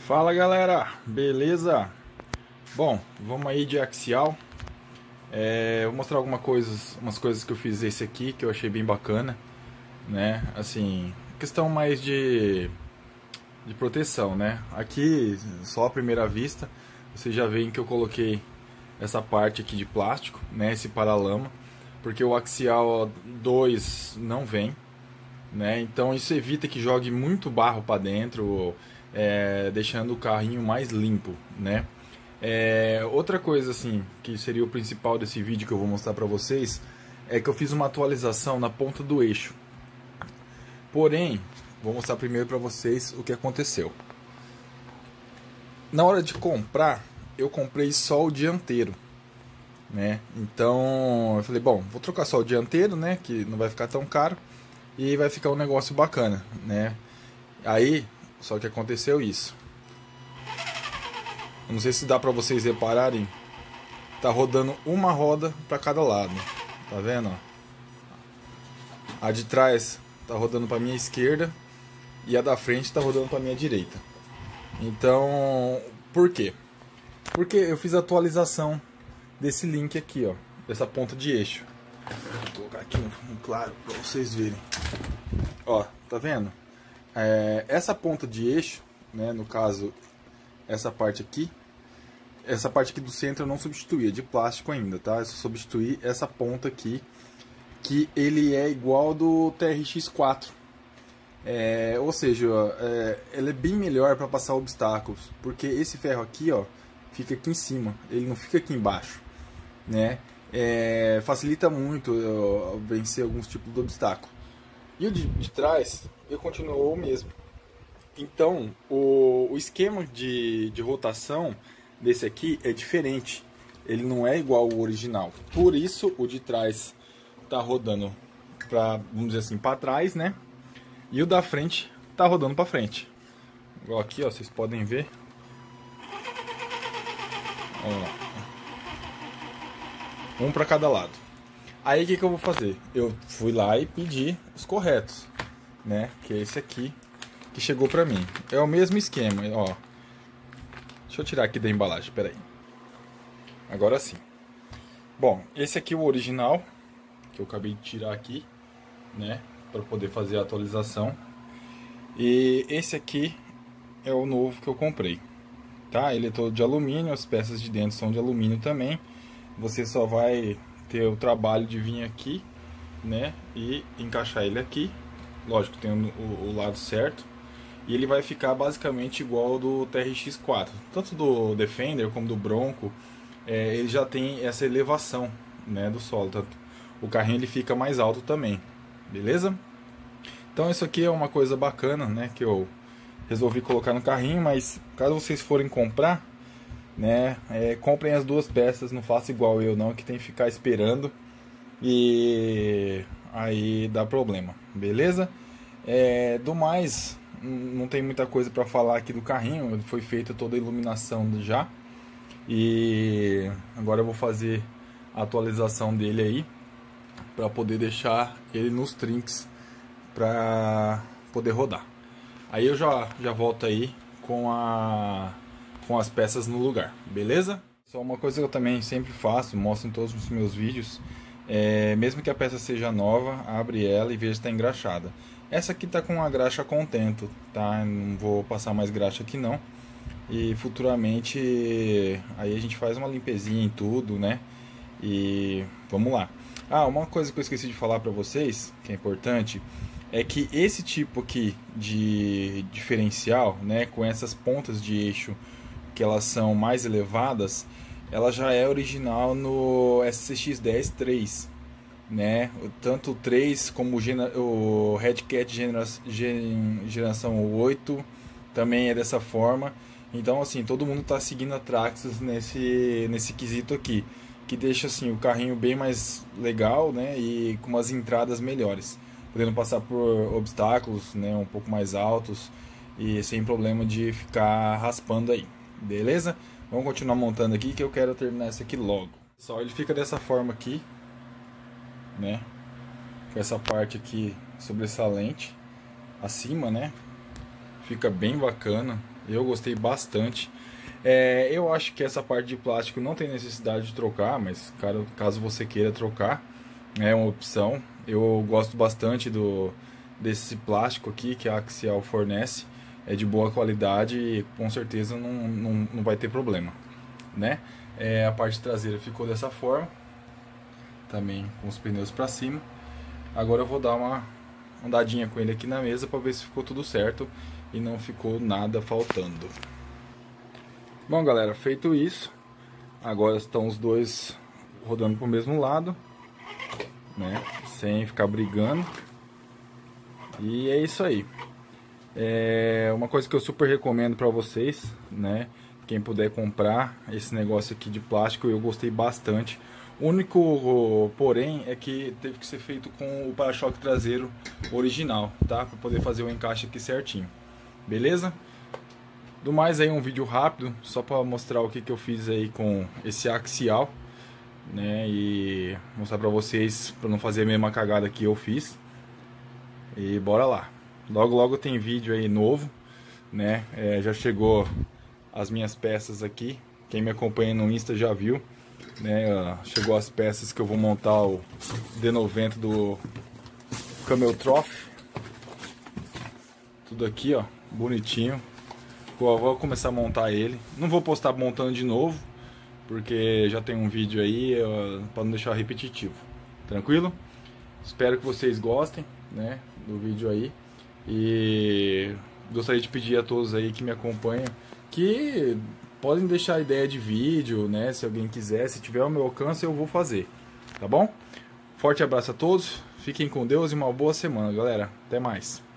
Fala galera, beleza? Bom, vamos aí de axial. Vou mostrar umas coisas que eu fiz esse aqui que eu achei bem bacana, né? Assim, questão mais de proteção, né? Aqui, só à primeira vista, vocês já veem que eu coloquei essa parte aqui de plástico, né? Esse paralama, porque o axial 2 não vem, né? Então isso evita que jogue muito barro para dentro, deixando o carrinho mais limpo, né? Outra coisa assim que seria o principal desse vídeo que eu vou mostrar para vocês é que eu fiz uma atualização na ponta do eixo. Porém, vou mostrar primeiro para vocês o que aconteceu. Na hora de comprar, eu comprei só o dianteiro, né? Então eu falei, bom, vou trocar só o dianteiro, né? Que não vai ficar tão caro e vai ficar um negócio bacana, né? Aí, só que aconteceu isso. Eu não sei se dá pra vocês repararem, tá rodando uma roda para cada lado, tá vendo? A de trás tá rodando para minha esquerda e a da frente tá rodando para minha direita. Então, por quê? Porque eu fiz a atualização desse link aqui, ó, dessa ponta de eixo. Vou colocar aqui um claro para vocês verem. Ó, tá vendo? Essa ponta de eixo, né, no caso essa parte aqui do centro eu não substituí, é de plástico ainda, tá? Eu só substituí essa ponta aqui, que ele é igual ao do TRX4. Ou seja, ele é bem melhor para passar obstáculos, porque esse ferro aqui, ó, fica aqui em cima, ele não fica aqui embaixo, né? Facilita muito vencer alguns tipos de obstáculo. E o de trás, ele continuou o mesmo. Então, o esquema de rotação desse aqui é diferente. Ele não é igual ao original. Por isso, o de trás tá rodando para, vamos dizer assim, para trás, né? E o da frente tá rodando para frente. Igual aqui, ó, vocês podem ver. Ó, um para cada lado. Aí o que eu vou fazer? Eu fui lá e pedi os corretos, né? Que é esse aqui que chegou pra mim. É o mesmo esquema, ó. Deixa eu tirar aqui da embalagem, peraí. Agora sim. Bom, esse aqui é o original, que eu acabei de tirar aqui, né? Pra poder fazer a atualização. E esse aqui é o novo que eu comprei, tá? Ele é todo de alumínio, as peças de dentro são de alumínio também. Você só vai ter o trabalho de vir aqui, né? E encaixar ele aqui. Lógico, tem o lado certo. E ele vai ficar basicamente igual ao do TRX4. Tanto do Defender como do Bronco, ele já tem essa elevação, né, do solo. Tanto o carrinho ele fica mais alto também, beleza? Então isso aqui é uma coisa bacana, né, que eu resolvi colocar no carrinho. Mas caso vocês forem comprar, né, comprem as duas peças, não faça igual eu não, que tem que ficar esperando e aí dá problema, beleza? Do mais, não tem muita coisa para falar aqui do carrinho. Foi feita toda a iluminação já e agora eu vou fazer a atualização dele aí para poder deixar ele nos trinks para poder rodar. Aí eu já volto aí com as peças no lugar, beleza? Só uma coisa que eu também sempre faço, mostro em todos os meus vídeos, mesmo que a peça seja nova, abre ela e veja se está engraxada. Essa aqui tá com a graxa contento, tá? Não vou passar mais graxa aqui não. E futuramente aí a gente faz uma limpezinha em tudo, né? E vamos lá. Uma coisa que eu esqueci de falar para vocês, que é importante, é que esse tipo aqui de diferencial, né, com essas pontas de eixo que elas são mais elevadas, ela já é original no SCX-10 III, né? Tanto o 3 como o Red Cat geração 8 também é dessa forma. Então assim, todo mundo está seguindo a Traxxas nesse quesito aqui, que deixa assim o carrinho bem mais legal, né? E com umas entradas melhores, podendo passar por obstáculos, né, um pouco mais altos e sem problema de ficar raspando aí, beleza? Vamos continuar montando aqui que eu quero terminar esse aqui logo. Só ele fica dessa forma aqui, né, com essa parte aqui sobressalente acima, né, fica bem bacana, Eu gostei bastante. Eu acho que essa parte de plástico não tem necessidade de trocar, mas caso você queira trocar, é uma opção. Eu gosto bastante desse plástico aqui que a Axial fornece. É de boa qualidade e com certeza não vai ter problema, né? A parte traseira ficou dessa forma, também com os pneus para cima. Agora eu vou dar uma andadinha com ele aqui na mesa para ver se ficou tudo certo e não ficou nada faltando. Bom, galera, feito isso, agora estão os dois rodando para o mesmo lado, né? Sem ficar brigando. E é isso aí. Uma coisa que eu super recomendo para vocês, né? Quem puder comprar esse negócio aqui de plástico, eu gostei bastante. O único porém é que teve que ser feito com o para-choque traseiro original, tá? Para poder fazer o encaixe aqui certinho. Beleza? Do mais aí um vídeo rápido, só para mostrar o que eu fiz aí com esse Axial, né? E mostrar para vocês, para não fazer a mesma cagada que eu fiz. E bora lá. Logo logo tem vídeo aí novo, né? Já chegou as minhas peças aqui. Quem me acompanha no Insta já viu, né? Chegou as peças que eu vou montar o D90 do Camel Trophy. Tudo aqui, ó, bonitinho. Vou começar a montar ele. Não vou postar montando de novo, porque já tem um vídeo aí, para não deixar repetitivo. Tranquilo? Espero que vocês gostem, né, do vídeo aí. E gostaria de pedir a todos aí que me acompanham que podem deixar ideia de vídeo, né? Se alguém quiser, se tiver ao meu alcance, eu vou fazer, tá bom? Forte abraço a todos, fiquem com Deus e uma boa semana, galera. Até mais.